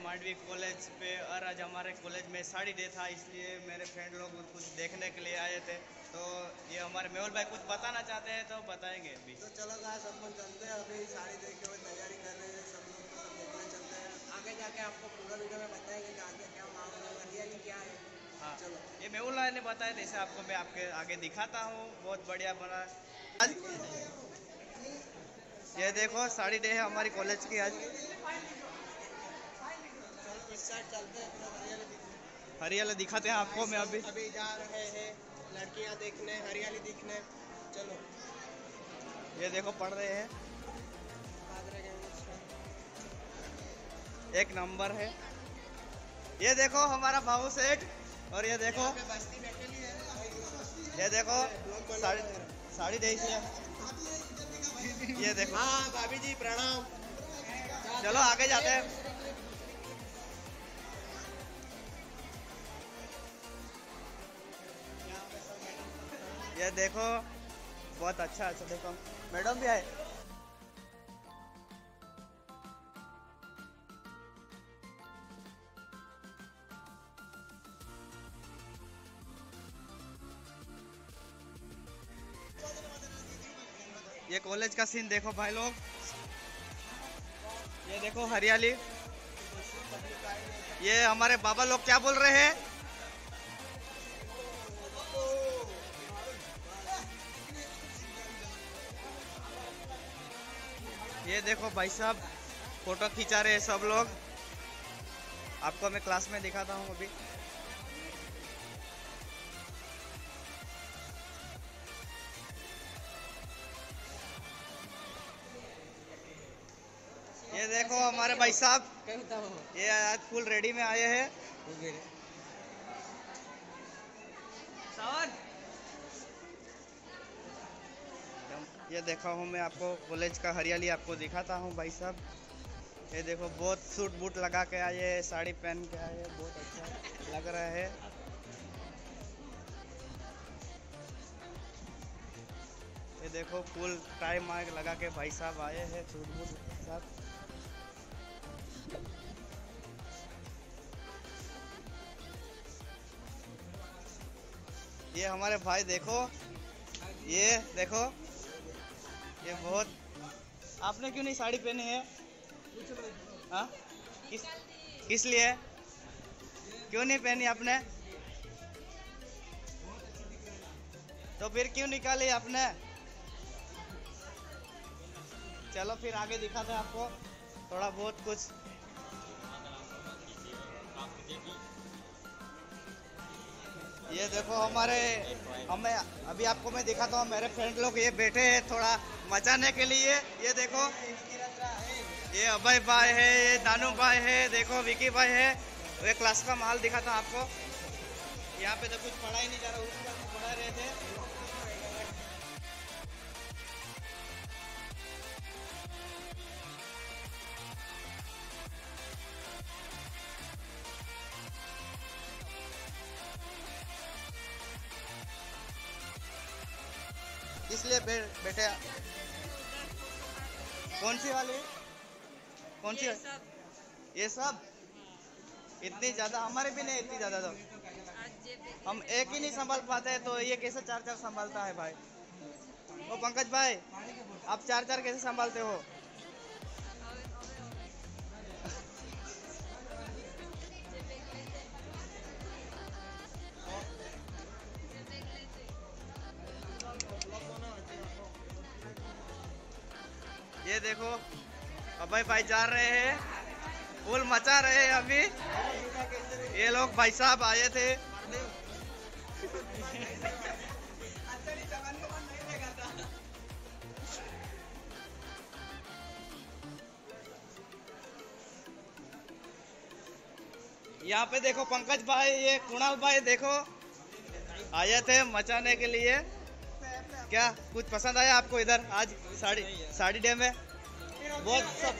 Mandvi college पे, और आज हमारे कॉलेज में साड़ी डे था, इसलिए मेरे फ्रेंड लोग कुछ देखने के लिए आए थे। तो ये हमारे मेहुल भाई कुछ बताना चाहते हैं तो बताएंगे अभी। तो चलो गाइस अपन चलते हैं, अभी साड़ी देखे हुए तैयारी कर रहे हैं सब लोग, तो सब देखने चलते हैं। आगे जाके आपको पूरा वीडियो में बताएंगे कि आगे क्या माहौल है, हरियाली क्या है। हाँ, चलो ये मेहुल भाई ने बताया, जैसे आपको मैं आपके आगे दिखाता हूँ। बहुत बढ़िया बना। ये देखो साड़ी डे है हमारी कॉलेज की आज। चलो इस साइड चलते हैं, पूरा हरियाली दिखने। हरियाली दिखाते हैं आपको मैं अभी। अभी जा रहे हैं लड़कियां देखने, हरियाली दिखने। चलो ये देखो पढ़ रहे हैं, एक नंबर है। ये देखो हमारा भाऊ सेठ, और ये देखो, बस्ती बैठे है। ये देखो साड़ी साड़ी डे से। ये देखो। हाँ भाभी जी प्रणाम। चलो आगे जाते हैं। ये देखो बहुत अच्छा अच्छा, देखो मैडम भी आए। ये कॉलेज का सीन देखो भाई लोग, ये देखो हरियाली। ये हमारे बाबा लोग क्या बोल रहे हैं। ये देखो भाई साहब फोटो खिंचा रहे हैं सब लोग। आपको मैं क्लास में दिखाता हूँ अभी। ये देखो हमारे भाई साहब, ये आज फुल रेडी में आए हैं। ये देखा हूँ मैं आपको कॉलेज का हरियाली आपको दिखाता हूँ भाई साहब। ये देखो बहुत सूट बूट लगा के आए हैं, साड़ी पहन के आए हैं, बहुत अच्छा लग रहा है। ये देखो फुल टाई मार्क लगा के भाई साहब आए हैं सूट बूट के साथ। ये हमारे भाई देखो, ये देखो, ये बहुत। आपने क्यों नहीं साड़ी पहनी है? हाँ, किस लिए क्यों नहीं पहनी आपने? तो फिर क्यों निकाली आपने? चलो फिर आगे दिखाते हैं आपको थोड़ा बहुत कुछ। ये देखो हमें अभी आपको मैं दिखाता हूँ, मेरे फ्रेंड लोग ये बैठे हैं थोड़ा मचाने के लिए। ये देखो ये अभय भाई है, ये दानू भाई है, देखो विकी भाई है। ये क्लास का माल दिखाता हूँ आपको। यहाँ पे तो कुछ पढ़ा ही नहीं जा रहा, उस पर पढ़ा रहे थे। इसलिए बेटे कौन सी वाली, कौन सी? ये सब इतनी ज्यादा हमारे भी नहीं, इतनी ज्यादा तो हम एक ही नहीं संभाल पाते हैं, तो ये कैसे चार चार संभालता है भाई। ओ पंकज भाई, आप चार चार कैसे संभालते हो? ये देखो अभय भाई जा रहे हैं, फुल मचा रहे हैं अभी। ये लोग भाई साहब आए थे। यहाँ पे देखो पंकज भाई, ये कुणाल भाई देखो आए थे मचाने के लिए। क्या कुछ पसंद आया आपको इधर आज साड़ी डे में? बहुत सब।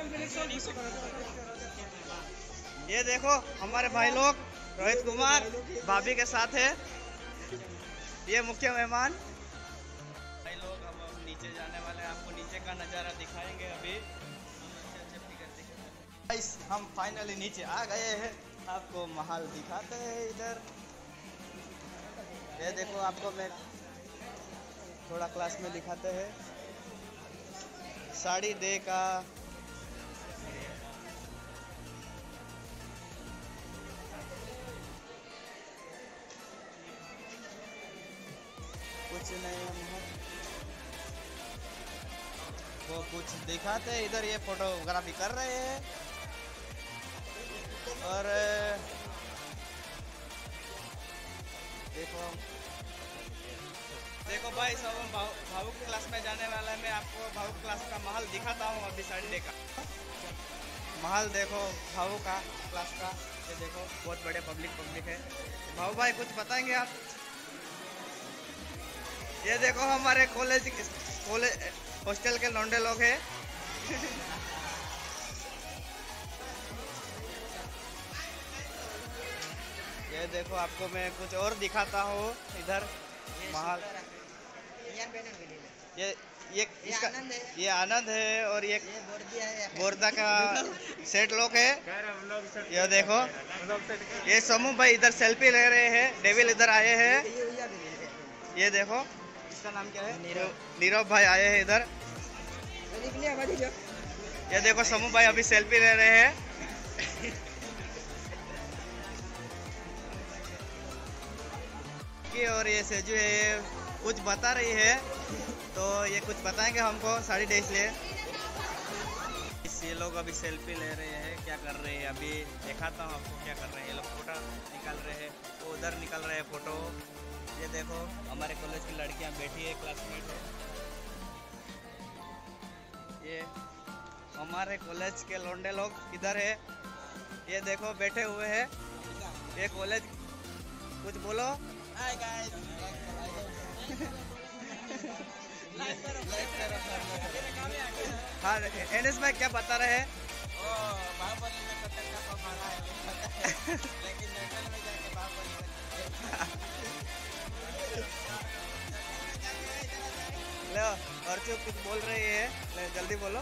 ये देखो हमारे भाई लोग रोहित कुमार भाभी के साथ है, ये मुख्य मेहमान। भाई लोग अब हम नीचे जाने वाले हैं, आपको नीचे का नज़ारा दिखाएंगे अभी। गाइस हम फाइनली नीचे आ गए हैं, आपको महल दिखाते हैं इधर। ये देखो आपको मैं थोड़ा क्लास में दिखाते हैं। साड़ी दे का कुछ नहीं है, वो कुछ दिखाते हैं इधर। ये फोटोग्राफी कर रहे हैं और देखो भाई सब हम भावुक क्लास में जाने वाला है। मैं आपको भावुक क्लास का महल दिखाता हूँ अभी। संडे का महल देखो, भावुक का क्लास का। ये देखो बहुत बड़े पब्लिक है। भाऊ भाई कुछ बताएंगे आप? ये देखो हमारे कॉलेज हॉस्टल के लौंडे लोग हैं। ये देखो आपको मैं कुछ और दिखाता हूँ इधर महल। ये इसका ये आनंद है और ये बोरदा का सेठ लोग है। ये देखो ये समूह भाई इधर सेल्फी ले रहे हैं। डेविल इधर आए हैं। ये देखो इसका नाम क्या है? नीरव भाई आए हैं इधर। ये देखो समूह भाई अभी सेल्फी ले रहे हैं। और ये सेजू है कुछ बता रही है, तो ये कुछ बताएंगे हमको साड़ी डे इसलिए। ये लोग अभी सेल्फी ले रहे हैं। क्या कर रहे हैं अभी दिखाता हूँ आपको क्या कर रहे हैं। ये लोग फोटो निकाल रहे हैं, वो उधर निकल रहे हैं फोटो। ये देखो हमारे कॉलेज की लड़कियां बैठी है, क्लासमेट है। ये हमारे कॉलेज के लौंडे लोग इधर है। ये देखो बैठे हुए हैं। ये कॉलेज कुछ बोलो। Hi guys. हाँ एनएस भाई क्या बता रहे हैं? बाहुबली में कटक का पाप मारा है लेकिन नेटल में जाके बाहुबली लो और जो कुछ बोल रही है, ले जल्दी बोलो।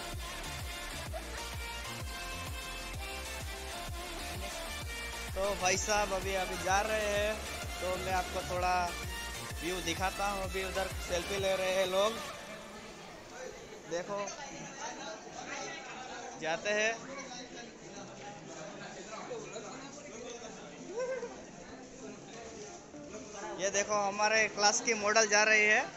तो भाई साहब अभी जा रहे हैं, तो मैं आपको थोड़ा व्यू दिखाता हूँ। अभी उधर सेल्फी ले रहे हैं लोग, देखो जाते हैं। ये देखो हमारे क्लास की मॉडल जा रही है।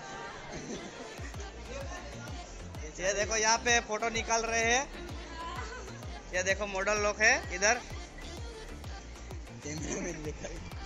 ये देखो यहाँ पे फोटो निकाल रहे हैं। ये देखो मॉडल लोग है इधर।